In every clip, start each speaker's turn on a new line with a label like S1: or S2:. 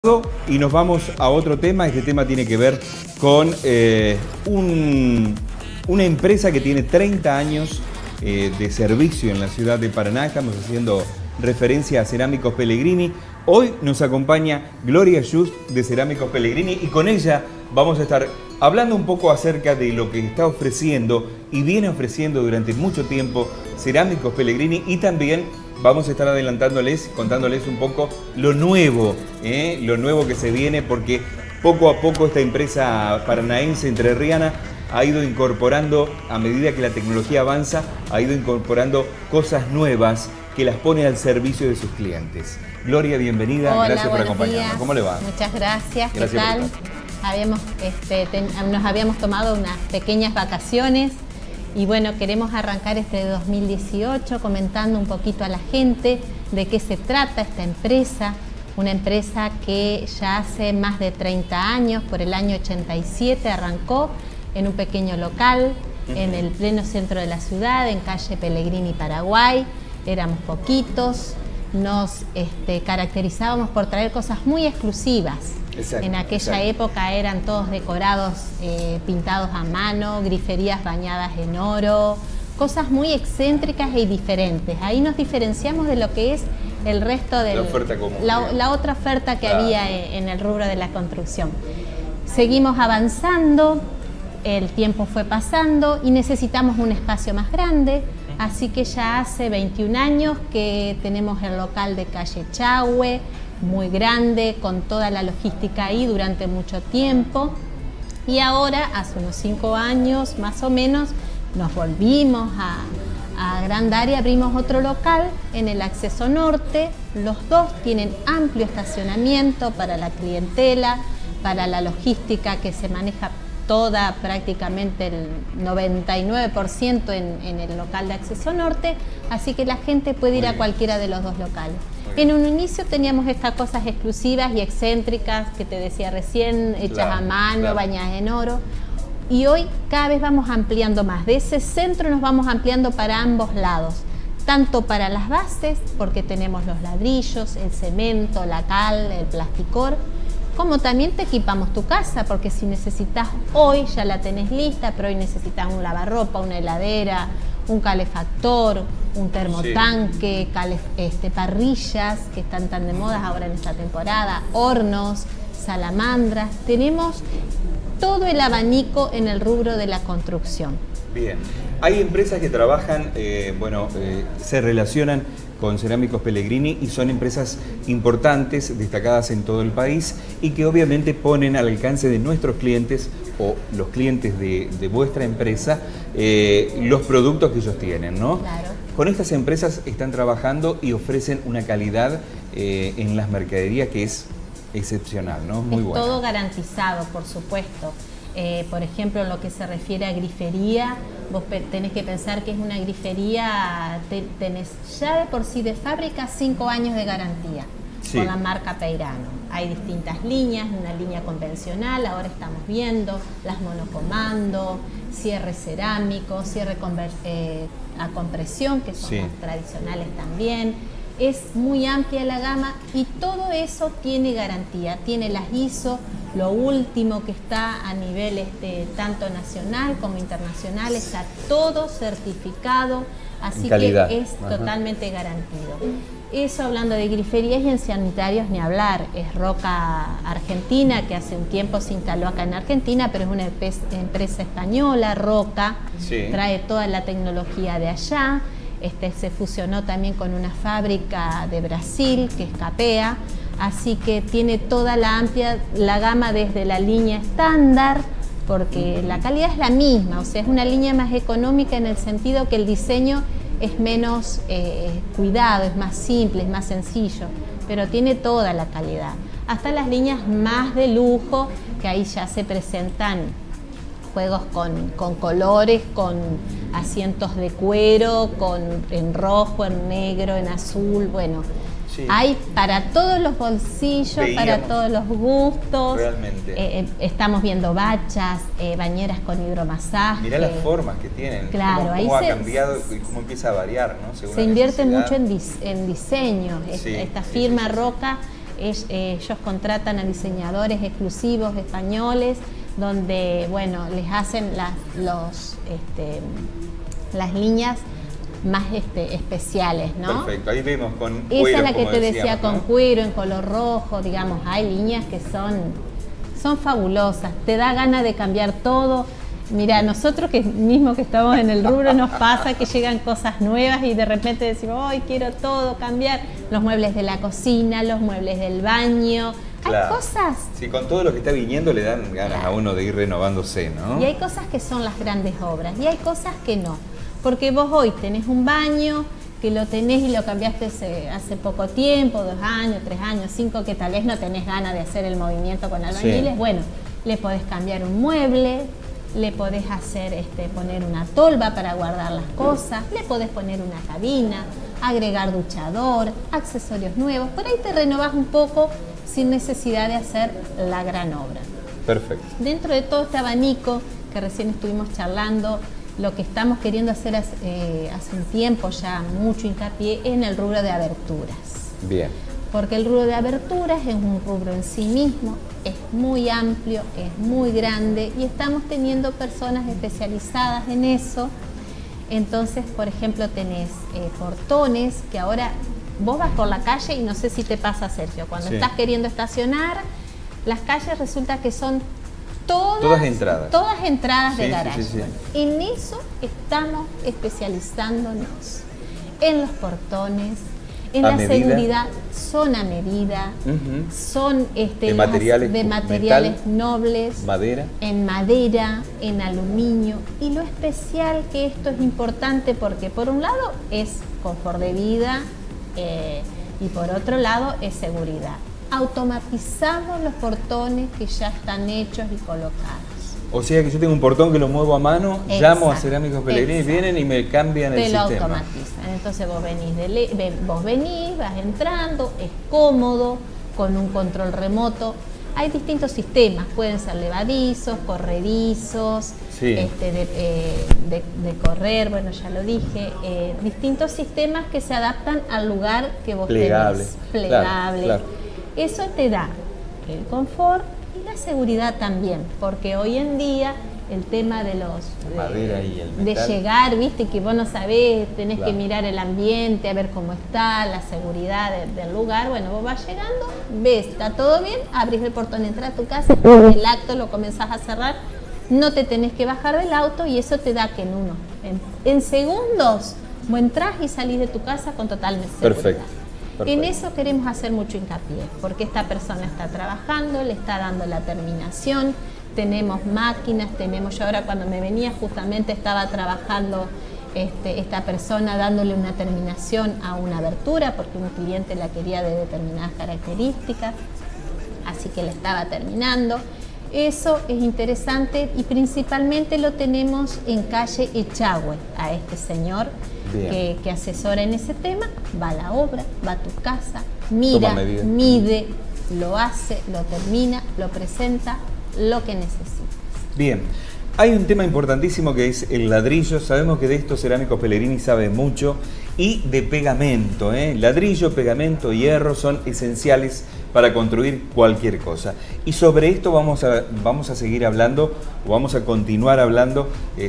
S1: Y nos vamos a otro tema. Este tema tiene que ver con una empresa que tiene 30 años de servicio en la ciudad de Paraná. Estamos haciendo referencia a Cerámicos Pellegrini. Hoy nos acompaña Gloria Just de Cerámicos Pellegrini y con ella vamos a estar hablando un poco acerca de lo que está ofreciendo y viene ofreciendo durante mucho tiempo Cerámicos Pellegrini, y también vamos a estar adelantándoles, contándoles un poco lo nuevo que se viene, porque poco a poco esta empresa paranaense entrerriana ha ido incorporando, a medida que la tecnología avanza, ha ido incorporando cosas nuevas que las pone al servicio de sus clientes. Gloria, bienvenida.
S2: Hola,
S1: gracias por acompañarnos.
S2: Días.
S1: ¿Cómo le va?
S2: Muchas gracias. ¿Qué
S1: Gracias
S2: tal? Nos habíamos tomado unas pequeñas vacaciones y bueno, queremos arrancar este 2018 comentando un poquito a la gente de qué se trata esta empresa. Una empresa que ya hace más de 30 años, por el año 87 arrancó en un pequeño local en el pleno centro de la ciudad, en calle Pellegrini, Paraguay. Éramos poquitos, nos caracterizábamos por traer cosas muy exclusivas.
S1: Exacto,
S2: en aquella época eran todos decorados, pintados a mano, griferías bañadas en oro, cosas muy excéntricas y diferentes. Ahí nos diferenciamos de lo que es el resto de
S1: la oferta común,
S2: la otra oferta que había en el rubro de la construcción. Seguimos avanzando, el tiempo fue pasando y necesitamos un espacio más grande. Así que ya hace 21 años que tenemos el local de calle Chahue, muy grande, con toda la logística ahí durante mucho tiempo. Y ahora, hace unos 5 años más o menos, nos volvimos a agrandar y abrimos otro local en el acceso norte. Los dos tienen amplio estacionamiento para la clientela, para la logística que se maneja toda, prácticamente el 99% en el local de acceso norte, así que la gente puede ir a cualquiera de los dos locales. En un inicio teníamos estas cosas exclusivas y excéntricas que te decía recién, hechas a mano, bañadas en oro, y hoy cada vez vamos ampliando más. De ese centro nos vamos ampliando para ambos lados, tanto para las bases, porque tenemos los ladrillos, el cemento, la cal, el plasticor, como también te equipamos tu casa, porque si necesitas hoy, ya la tenés lista, pero hoy necesitas un lavarropa, una heladera, un calefactor, un termotanque, parrillas que están tan de moda ahora en esta temporada, hornos, salamandras. Tenemos todo el abanico en el rubro de la construcción.
S1: Bien, hay empresas que trabajan, se relacionan con Cerámicos Pellegrini y son empresas importantes, destacadas en todo el país y que obviamente ponen al alcance de nuestros clientes o los clientes de vuestra empresa los productos que ellos tienen, ¿no?
S2: Claro.
S1: Con estas empresas están trabajando y ofrecen una calidad en las mercaderías que es excepcional, ¿no? Muy buena.
S2: Todo garantizado, por supuesto. Por ejemplo, en lo que se refiere a grifería, vos tenés que pensar que es una grifería, tenés ya de por sí de fábrica 5 años de garantía con la marca Peirano. Hay distintas líneas, una línea convencional, ahora estamos viendo las monocomando, cierre cerámico, cierre a compresión, que son las tradicionales también. Es muy amplia la gama y todo eso tiene garantía, tiene las ISO, lo último que está a nivel tanto nacional como internacional, está todo certificado, así que es totalmente garantido. Eso hablando de griferías, y en sanitarios ni hablar, es Roca Argentina, que hace un tiempo se instaló acá en Argentina, pero es una empresa española. Roca trae toda la tecnología de allá. Se fusionó también con una fábrica de Brasil, que es Capea, así que tiene toda la gama desde la línea estándar, porque la calidad es la misma, o sea, es una línea más económica en el sentido que el diseño es menos cuidado, es más simple, es más sencillo, pero tiene toda la calidad. Hasta las líneas más de lujo, que ahí ya se presentan juegos con colores, con asientos de cuero, en rojo, en negro, en azul, bueno. Hay para todos los bolsillos, para todos los gustos.
S1: Realmente.
S2: Estamos viendo bachas, bañeras con hidromasaje.
S1: Mirá las formas que tienen,
S2: claro,
S1: cómo ha cambiado y cómo empieza a variar, ¿no? Según
S2: se invierte mucho en diseño. Esta firma Roca Ellos contratan a diseñadores exclusivos españoles, donde, bueno, les hacen las líneas más especiales, ¿no?
S1: Perfecto, ahí vemos con
S2: cuero. Esa es la que te decía,
S1: ¿no?
S2: con cuero, en color rojo, digamos, hay líneas que son fabulosas, te da ganas de cambiar todo. Mira, nosotros que estamos en el rubro nos pasa que llegan cosas nuevas y de repente decimos, ¡ay, quiero todo cambiar! Los muebles de la cocina, los muebles del baño. Claro. Hay cosas...
S1: Sí, con todo lo que está viniendo le dan ganas a uno de ir renovándose, ¿no?
S2: Y hay cosas que son las grandes obras y hay cosas que no. Porque vos hoy tenés un baño que lo tenés y lo cambiaste hace poco tiempo, 2 años, 3 años, 5, que tal vez no tenés ganas de hacer el movimiento con albañiles. Sí. Bueno, le podés cambiar un mueble, le podés hacer poner una tolva para guardar las cosas, le podés poner una cabina, agregar duchador, accesorios nuevos. Por ahí te renovás un poco sin necesidad de hacer la gran obra.
S1: Perfecto.
S2: Dentro de todo este abanico que recién estuvimos charlando, lo que estamos queriendo hacer hace un tiempo ya, mucho hincapié en el rubro de aberturas.
S1: Bien.
S2: Porque el rubro de aberturas es un rubro en sí mismo, es muy amplio, es muy grande y estamos teniendo personas especializadas en eso. Entonces, por ejemplo, tenés portones que ahora vos vas por la calle y no sé si te pasa, Sergio, cuando estás queriendo estacionar, las calles resulta que son todas entradas de garaje. Sí. En eso estamos especializándonos, en los portones, en la seguridad, son a medida, son de materiales nobles, en madera, en aluminio, y lo especial que esto es importante porque por un lado es confort de vida y por otro lado es seguridad. Automatizamos los portones que ya están hechos y colocados.
S1: O sea que yo tengo un portón que lo muevo a mano, llamo a Cerámicos Pellegrini, vienen y me cambian el sistema. Te lo automatizan. Entonces vos venís, vas entrando, es cómodo, con un control remoto. Hay distintos sistemas, pueden ser levadizos, corredizos, de correr, bueno, ya lo dije, distintos sistemas que se adaptan al lugar que vos tenés. Plegable. Claro. Eso te da el confort y la seguridad también, porque hoy en día el tema de madera y el metal,
S2: de llegar, viste, que vos no sabés, tenés que mirar el ambiente, a ver cómo está, la seguridad del lugar. Bueno, vos vas llegando, ves, está todo bien, abrís el portón, entras a tu casa, el acto lo comenzás a cerrar, no te tenés que bajar del auto y eso te da que en segundos vos entrás y salís de tu casa con total seguridad.
S1: Perfecto.
S2: En eso queremos hacer mucho hincapié, porque esta persona está trabajando, le está dando la terminación, tenemos máquinas, yo ahora cuando me venía justamente estaba trabajando esta persona dándole una terminación a una abertura, porque un cliente la quería de determinadas características, así que la estaba terminando. Eso es interesante y principalmente lo tenemos en calle Echagüe, a este señor que asesora en ese tema, va a la obra, va a tu casa, mira, mide, lo hace, lo termina, lo presenta, lo que necesitas.
S1: Bien, hay un tema importantísimo que es el ladrillo. Sabemos que de esto Cerámicos Pellegrini sabe mucho, y de pegamento, ladrillo, pegamento, hierro son esenciales para construir cualquier cosa. Y sobre esto vamos a seguir hablando, o vamos a continuar hablando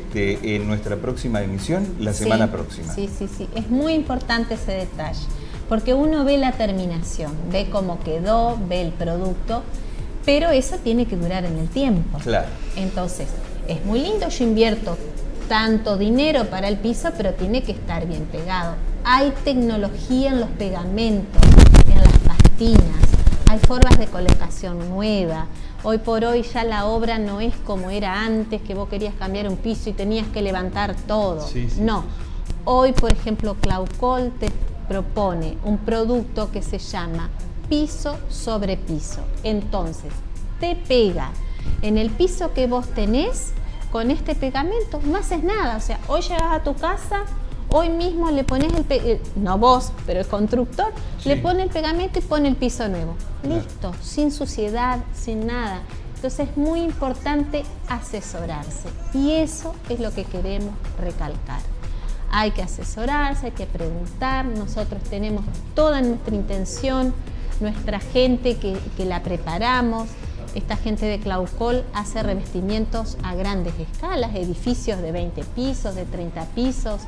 S1: en nuestra próxima emisión, la semana próxima.
S2: Sí, es muy importante ese detalle, porque uno ve la terminación, ve cómo quedó, ve el producto, pero eso tiene que durar en el tiempo. Claro. Entonces, es muy lindo, yo invierto tanto dinero para el piso, pero tiene que estar bien pegado. Hay tecnología en los pegamentos, en las pastinas, hay formas de colocación nueva. Hoy por hoy ya la obra no es como era antes, que vos querías cambiar un piso y tenías que levantar todo. No. Hoy, por ejemplo, Claucol te propone un producto que se llama piso sobre piso. Entonces, te pega en el piso que vos tenés. Con este pegamento no haces nada, o sea, hoy llegas a tu casa, hoy mismo le pones no vos, pero el constructor, le pone el pegamento y pone el piso nuevo. Listo, sin suciedad, sin nada. Entonces es muy importante asesorarse y eso es lo que queremos recalcar. Hay que asesorarse, hay que preguntar, nosotros tenemos toda nuestra intención nuestra gente que la preparamos. Esta gente de Claucol hace revestimientos a grandes escalas, edificios de 20 pisos, de 30 pisos,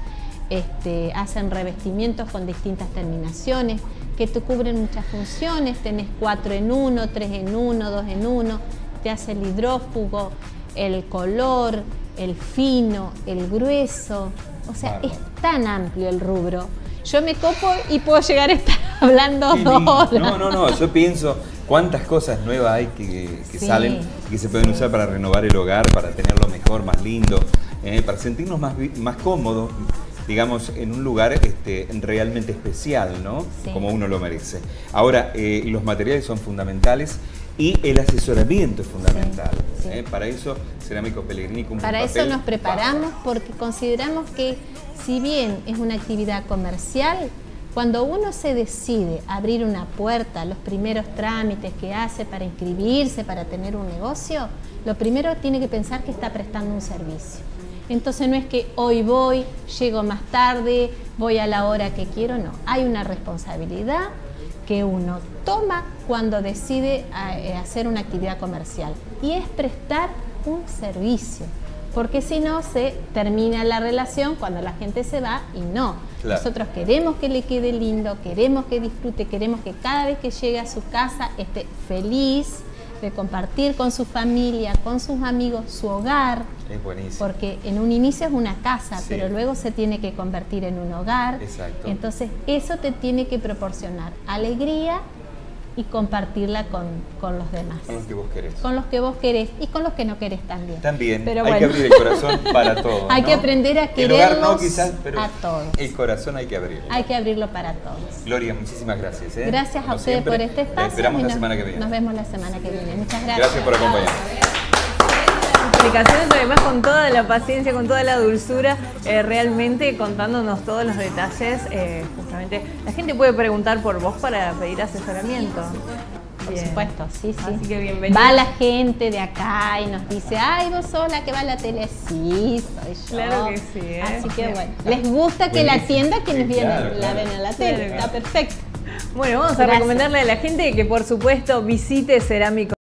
S2: hacen revestimientos con distintas terminaciones que te cubren muchas funciones. Tenés 4 en 1, 3 en 1, 2 en 1, te hace el hidrófugo, el color, el fino, el grueso. O sea, es tan amplio el rubro. Yo me copo y puedo llegar a estar hablando 2 horas.
S1: No, yo pienso cuántas cosas nuevas hay que salen y que se pueden usar para renovar el hogar, para tenerlo mejor, más lindo, para sentirnos más cómodos, digamos, en un lugar realmente especial, ¿no? Sí. Como uno lo merece. Ahora, los materiales son fundamentales y el asesoramiento es fundamental. Sí, sí. Para eso, Cerámicos Pellegrini cumple un papel.
S2: Para eso nos preparamos, porque consideramos que, si bien es una actividad comercial, cuando uno se decide abrir una puerta, los primeros trámites que hace para inscribirse, para tener un negocio, lo primero tiene que pensar que está prestando un servicio. Entonces no es que hoy voy, llego más tarde, voy a la hora que quiero, no. Hay una responsabilidad que uno toma cuando decide hacer una actividad comercial, y es prestar un servicio, porque si no se termina la relación cuando la gente se va y no. Claro. Nosotros queremos que le quede lindo, queremos que disfrute, queremos que cada vez que llegue a su casa esté feliz de compartir con su familia, con sus amigos, su hogar.
S1: Es buenísimo.
S2: Porque en un inicio es una casa, sí, pero luego se tiene que convertir en un hogar.
S1: Exacto.
S2: Entonces eso te tiene que proporcionar alegría y compartirla con los demás.
S1: Con los que vos querés.
S2: Con los que vos querés y con los que no querés también.
S1: También,
S2: pero
S1: hay que abrir el corazón para todos.
S2: Hay que aprender a quererlos,
S1: el hogar no, quizás, pero
S2: a todos.
S1: El corazón hay que abrirlo.
S2: Hay que abrirlo para todos.
S1: Gloria, muchísimas gracias.
S2: Gracias a ustedes por este espacio.
S1: Esperamos la semana que viene.
S2: Nos vemos la semana que viene. Muchas gracias.
S1: Gracias por acompañarnos.
S3: Explicaciones, además, con toda la paciencia, con toda la dulzura, realmente contándonos todos los detalles. Justamente la gente puede preguntar por vos para pedir asesoramiento.
S2: Por supuesto, sí, sí.
S3: Así que bienvenido.
S2: Va la gente de acá y nos dice, ay, vos sos la que va a la tele. Sí, soy yo.
S3: Claro que sí.
S2: Así que bueno, les gusta que la atienda quienes vienen, la ven en la tele. Está perfecto.
S3: Bueno, vamos a recomendarle a la gente que por supuesto visite Cerámicos